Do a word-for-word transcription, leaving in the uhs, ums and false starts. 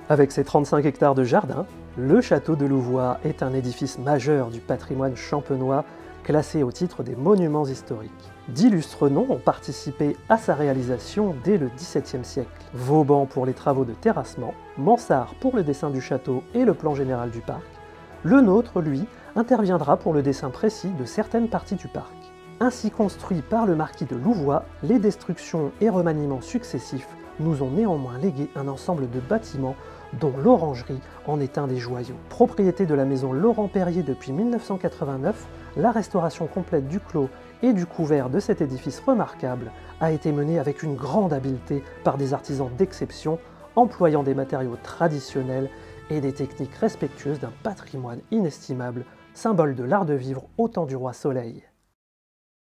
Avec ses trente-cinq hectares de jardin, le château de Louvois est un édifice majeur du patrimoine champenois, classé au titre des monuments historiques. D'illustres noms ont participé à sa réalisation dès le dix-septième siècle. Vauban pour les travaux de terrassement, Mansart pour le dessin du château et le plan général du parc. Le nôtre, lui, interviendra pour le dessin précis de certaines parties du parc. Ainsi construits par le marquis de Louvois, les destructions et remaniements successifs nous ont néanmoins légué un ensemble de bâtiments dont l'orangerie en est un des joyaux. Propriété de la maison Laurent-Perrier depuis mille neuf cent quatre-vingt-neuf, la restauration complète du clos et du couvert de cet édifice remarquable a été menée avec une grande habileté par des artisans d'exception, employant des matériaux traditionnels et des techniques respectueuses d'un patrimoine inestimable, symbole de l'art de vivre au temps du roi Soleil.